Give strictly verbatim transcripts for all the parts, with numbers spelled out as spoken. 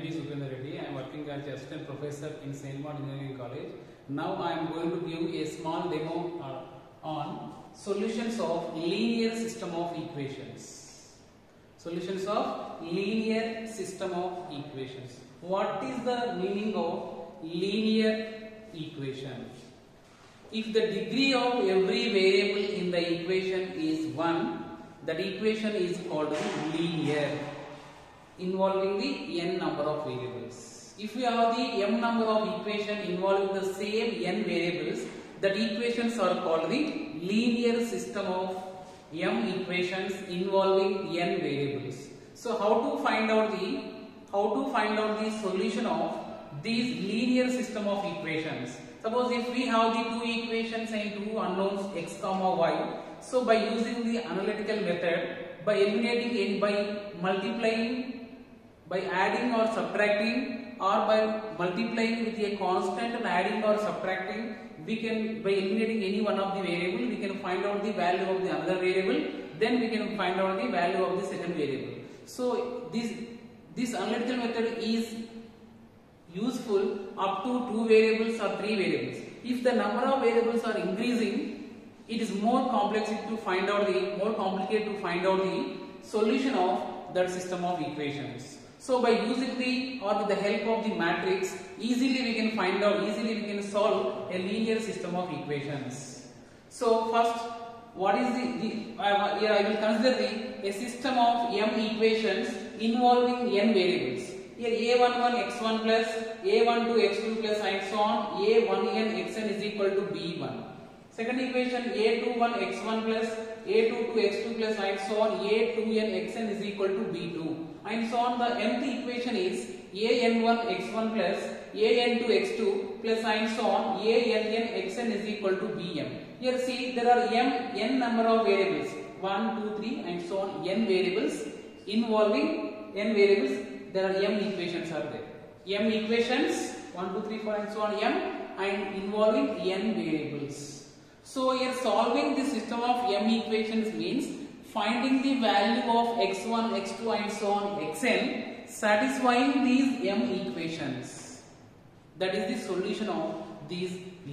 B. Supendra Reddy. I am working as assistant professor in Saint Mark Engineering College. Now I am going to give a small demo uh, on solutions of linear system of equations. Solutions of linear system of equations. What is the meaning of linear equation? If the degree of every variable in the equation is one, that equation is called linear, involving the n number of variables. If we have the m number of equation involving the same n variables, that equations are called the linear system of m equations involving n variables. So how to find out the how to find out the solution of these linear system of equations? Suppose if we have the two equations and two unknowns x comma y, so by using the analytical method, by eliminating n, by multiplying, by adding or subtracting, or by multiplying with a constant and adding or subtracting, we can, by eliminating any one of the variable, we can find out the value of the another variable, then we can find out the value of the second variable. So this this analytical method is useful up to two variables or three variables. If the number of variables are increasing, it is more complex to find out the more complicated to find out the solution of that system of equations. So by using the or with the help of the matrix, easily we can find out, easily we can solve a linear system of equations. So first, what is the, the uh, here I will consider the a system of m equations involving n variables. Here a one one x one plus a one two x two plus and so on, a one n xn is equal to b one. Second equation a two one x one plus a two two x two plus and so on, a two n xn is equal to b two. And so on, the nth equation is a n one x one plus a n two x two plus and so on, a n n xn is equal to bm. Here see there are m n number of variables, one, two, three and so on, n variables involving n variables. There are m equations are there. M equations one, two, three, four and so on m and involving n variables. So here solving the system of m equations means finding the value of x one, x two and so on xn, satisfying these m equations. That is the solution of these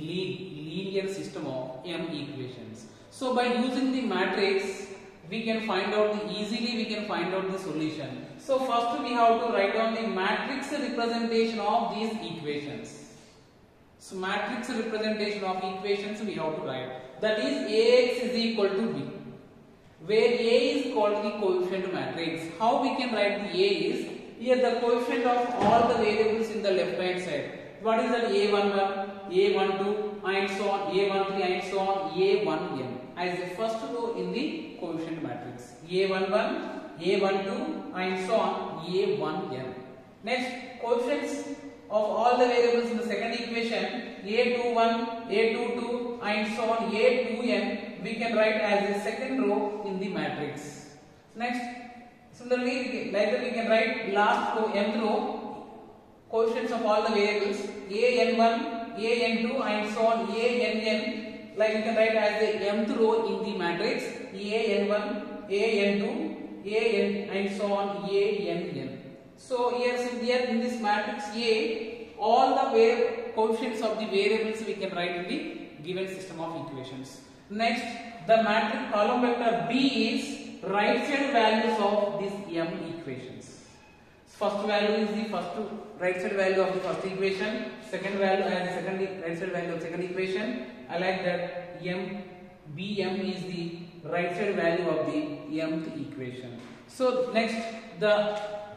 linear system of m equations. So by using the matrix, we can find out the easily we can find out the solution. So first we have to write down the matrix representation of these equations. So matrix representation of equations we have to write. That is Ax is equal to b, where A is called the coefficient matrix. How we can write the A is, here the coefficient of all the variables in the left hand side. What is that? a one one, a one two and so on, a one three and so on, a one n as the first row in the coefficient matrix. a one one, a one two and so on, a one n. Next, coefficients of all the variables in the second equation, a two one, a two two and so on, a two n, we can write as the second row in the matrix. Next, similarly, later we can write last row, nth row, coefficients of all the variables, a n one, a n two and so on, a n n, like we can write as the mth row in the matrix, a n one, a n two, a n and so on, a n n. So here, here in this matrix A, all the coefficients of the variables we can write in the given system of equations. Next, the matrix column vector B is right side values of these m equations. First value is the first right side value of the first equation, second value as the second right side value of the second equation. I like that m bm is the right side value of the mth equation. So next, the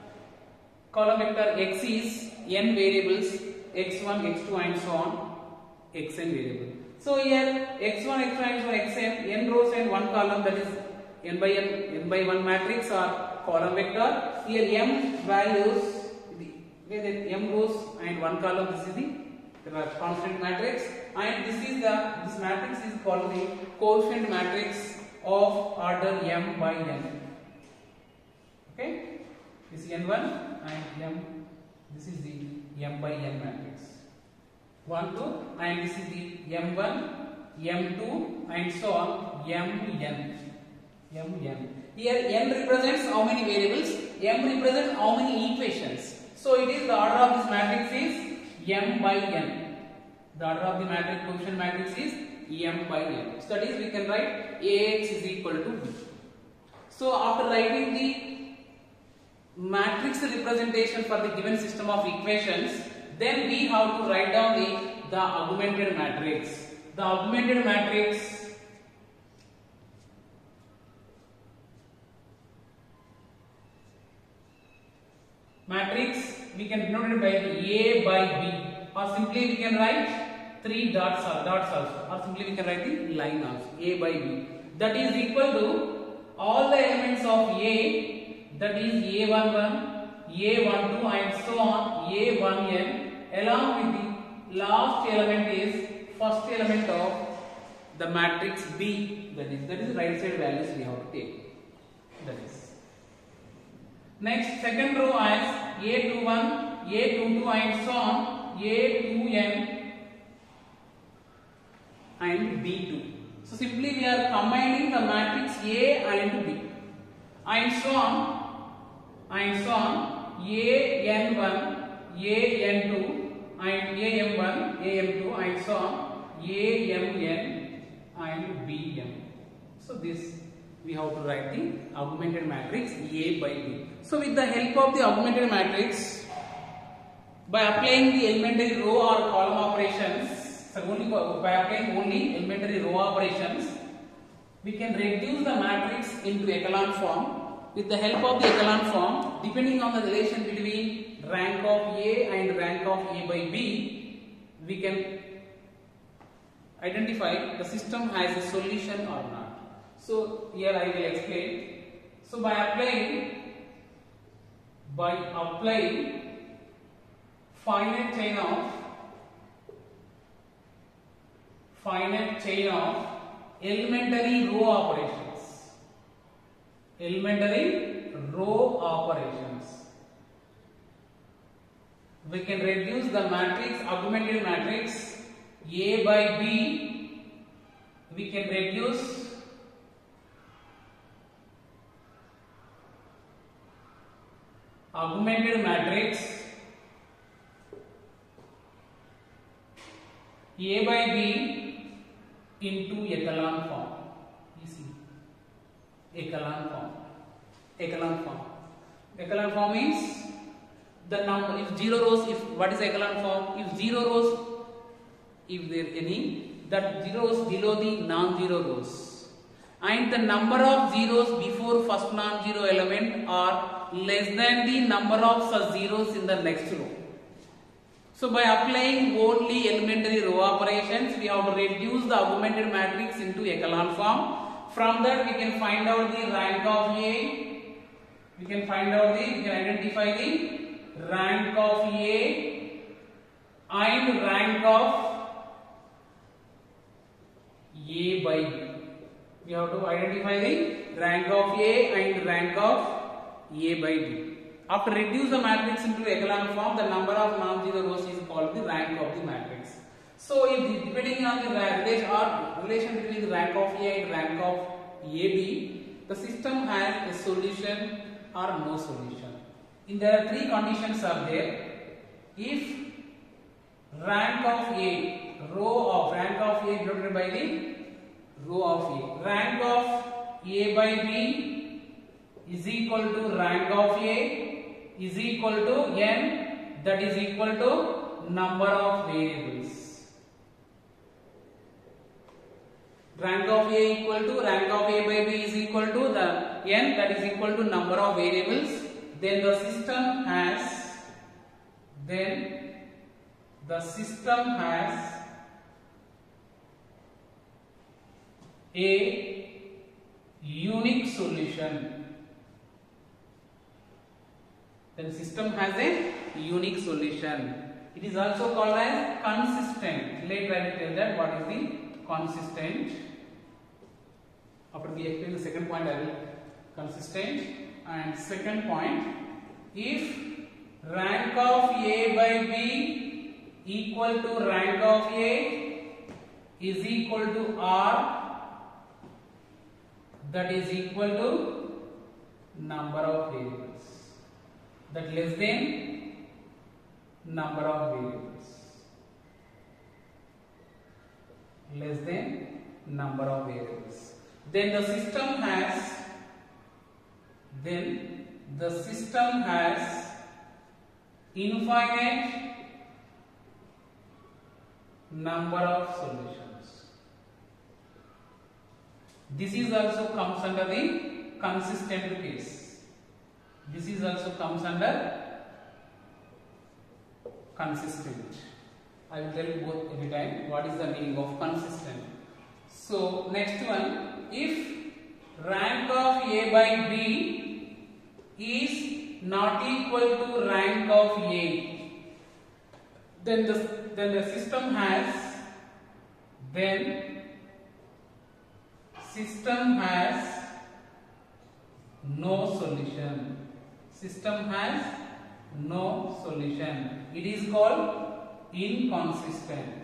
column vector x is n variables, x one, x two and so on, xn variable. So here x one, x two and so on, xn, n rows and one column, that is n by n, n by one matrix or column vector. Here m values, the m rows and one column, this is the constant matrix, and this is the this matrix is called the coefficient matrix of order m by n. Okay, this is n one and m, this is the m by n matrix. one, two and this is the m one, m two and so on, mn. mn. Here n represents how many variables? M represents how many equations? So it is the order of this matrix is m by n. The order of the matrix coefficient matrix is m by n. So that is we can write Ax is equal to b. So after writing the matrix representation for the given system of equations, then we have to write down the, the augmented matrix. The augmented matrix matrix we can denote it by A by B, or simply we can write three dots or dots also, or simply we can write the line also, A by B. That is equal to all the elements of A, that is A one one, A one two and so on, A one n, along with the last element is first element of the matrix B, that is that is right side values we have to take. That is. Next, second row as A two one, A two two and so on, A two n and B two. So simply we are combining the matrix A and B and so on and so on, A n one, A n two and A m one, A m two and so on, A m n and B m. So this we have to write the augmented matrix A by B. So with the help of the augmented matrix, by applying the elementary row or column operations, so only by applying only elementary row operations, we can reduce the matrix into echelon form. With the help of the echelon form, depending on the relation between rank of A and rank of A by B, we can identify the system has a solution or not. So here I will explain. So by applying by applying finite chain of finite chain of elementary row operations, elementary row operations, we can reduce the matrix, augmented matrix A by B. We can reduce augmented matrix A by B into echelon form. You see, echelon form. Echelon form. Echelon form is the number. If zero rows, if what is echelon form? If zero rows, if there any, that zeros below the non-zero rows, and the number of zeros before first non-zero element are less than the number of such zeros in the next row. So by applying only elementary row operations, we have to reduce the augmented matrix into echelon form. From that we can find out the rank of A. We can find out the, we can identify the rank of A and rank of A by B. We have to identify the rank of A and rank of A by B. After reduce the matrix into echelon form, the number of non-zero rows is called the rank of the matrix. So, if the, depending on the relation or relation between the rank of A and rank of A B, the system has a solution or no solution. In there are three conditions are there. If rank of A, row of rank of A divided by the row of A, rank of A by B is equal to rank of A is equal to n, that is equal to number of variables. Rank of A equal to rank of A by B is equal to the n, that is equal to number of variables. Then the system has then the system has a unique solution. Then system has a unique solution. It is also called as consistent. Later I will tell that what is the consistent. After we explain the second point, I will consistent. And second point, if rank of A by B equal to rank of A is equal to R, that is equal to number of variables. That less than number of variables. Less than number of variables. Then the system has then the system has infinite number of solutions. This is also comes under the consistent case. This is also comes under consistent. I will tell you both every time what is the meaning of consistent. So next one, if rank of A by B is not equal to rank of A, then the then the system has then system has no solution. System has no solution. It is called inconsistent.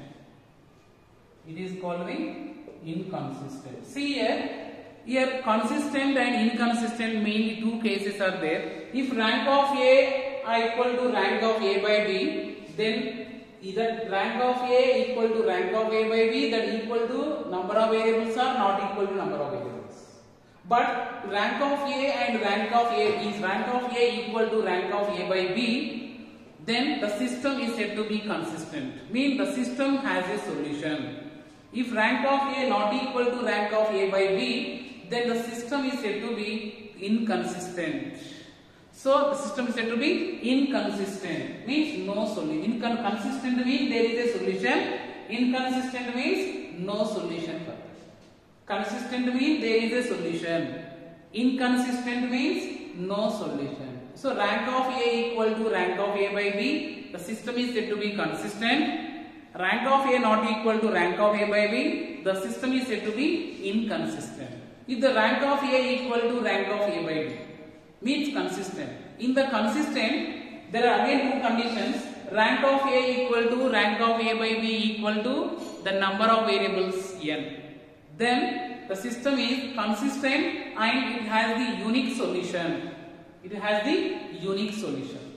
It is called the inconsistent. See here, here consistent and inconsistent mainly two cases are there. If rank of A are equal to rank of A by B, then either rank of A equal to rank of A by B, that equal to number of variables are not equal to number of variables. But rank of A and rank of A is rank of A equal to rank of A by B, then the system is said to be consistent. Means the system has a solution. If rank of A not equal to rank of A by B, then the system is said to be inconsistent. So the system is said to be inconsistent. Means no solution. Inconsistent means there is a solution. Inconsistent means no solution for that. Consistent means there is a solution. Inconsistent means no solution. So rank of A equal to rank of A by B, the system is said to be consistent. Rank of A not equal to rank of A by B, the system is said to be inconsistent. If the rank of A equal to rank of A by B, means consistent. In the consistent, there are again two conditions. Rank of A equal to rank of A by B equal to the number of variables n. Then the system is consistent and it has the unique solution. It has the unique solution.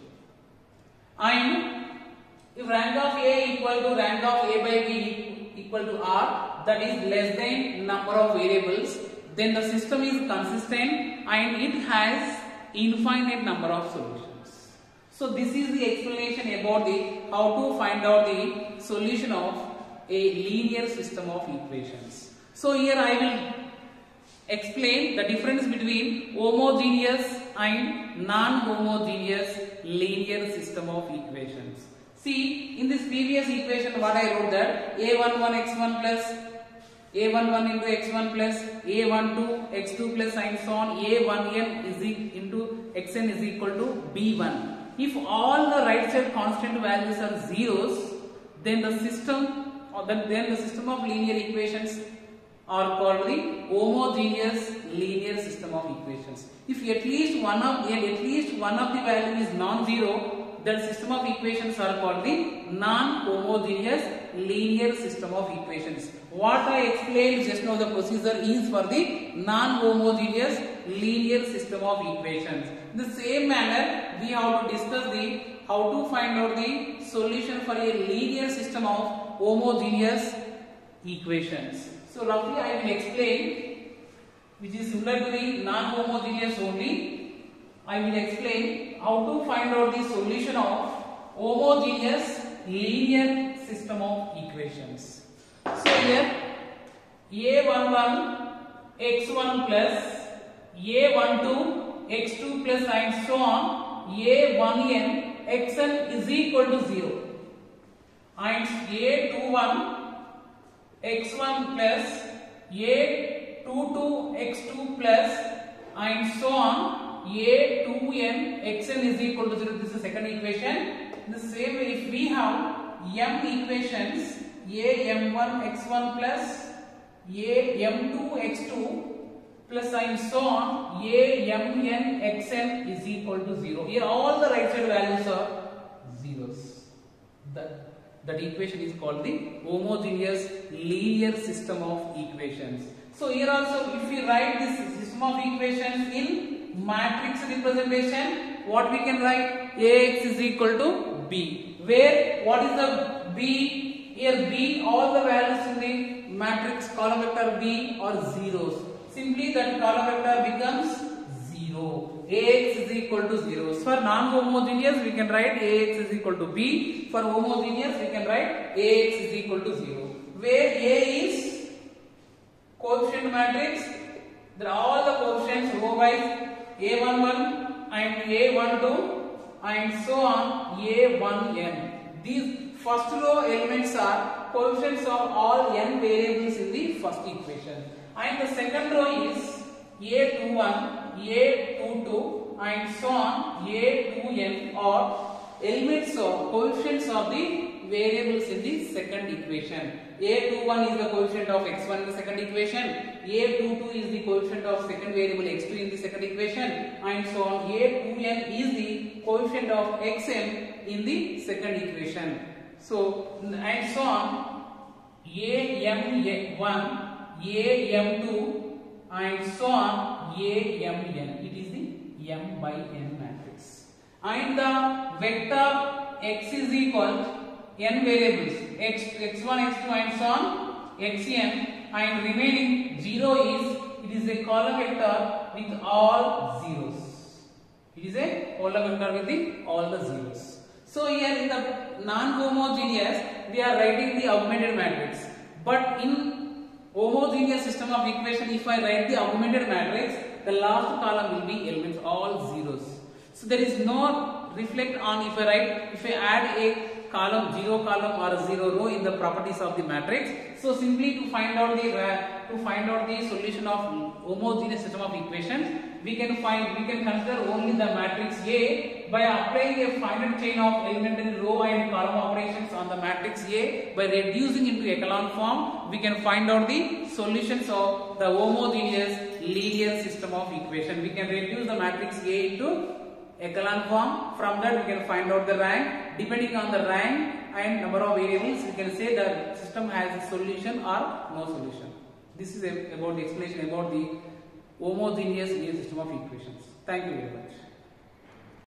And if rank of A equal to rank of A by B equal to R, that is less than number of variables, then the system is consistent and it has infinite number of solutions. So this is the explanation about the how to find out the solution of a linear system of equations. So here I will explain the difference between homogeneous and non-homogeneous linear system of equations. See, in this previous equation what I wrote that a one one x one plus a one one into x one plus a one two x two plus and so on, a one n is into xn is equal to b one. If all the right side constant values are zeros, then the system or then, then the system of linear equations are called the homogeneous linear system of equations. If at least one of at least one of the value is non-zero, then system of equations are called the non-homogeneous linear system of equations. What I explained just now, the procedure is for the non-homogeneous linear system of equations. In the same manner, we have to discuss the how to find out the solution for a linear system of homogeneous equations. So roughly I will explain, which is similar to the non-homogeneous only. I will explain how to find out the solution of homogeneous linear system of equations. So here a one one x one plus a one two x two plus and so on, a one n xn is equal to zero, and a two one x one plus a two two x two plus and so on, a two n xn is equal to zero. This is the second equation. In the same way, if we have m equations, a m one x one plus a m two x two plus and so on, a m n xn is equal to zero. Here all the right side values are zeros. That That equation is called the homogeneous linear system of equations. So here also, if we write this system of equations in matrix representation, what we can write? Ax is equal to b, where what is the B? Here B, all the values in the matrix column vector B are zeros. Simply that column vector becomes zero. A x is equal to zero. For non-homogeneous we can write A x is equal to B. For homogeneous we can write A x is equal to zero. Where A is coefficient matrix, there are all the coefficients row wise A one one and A one two and so on A one n. These first row elements are coefficients of all n variables in the first equation, and the second row is A two one, A two two and so on A two n are elements of coefficients of the variables in the second equation. A two one is the coefficient of x one in the second equation, A two two is the coefficient of second variable x two in the second equation, and so on A two n is the coefficient of xn in the second equation. So and so on A m one, A m two and so on A m n. It is the m by n matrix, and the vector x is equal n variables x, x1, x2 and so on xn, and remaining zero is, it is a column vector with all zeros. It is a column vector with the all the zeros. So here in the non-homogeneous we are writing the augmented matrix, but in homogeneous system of equation if I write the augmented matrix, the last column will be elements all zeros. So there is no reflect on if I write, if I add a column, zero column or zero row in the properties of the matrix. So simply to find out the uh, to find out the solution of homogeneous system of equations, we can find we can consider only the matrix A by applying a finite chain of elementary row and column operations on the matrix A. By reducing into echelon form, we can find out the solutions of the homogeneous linear system of equation. We can reduce the matrix A into echelon form. From that we can find out the rank. Depending on the rank and number of variables, we can say the system has a solution or no solution. This is a, about the explanation about the homogeneous linear system of equations. Thank you very much.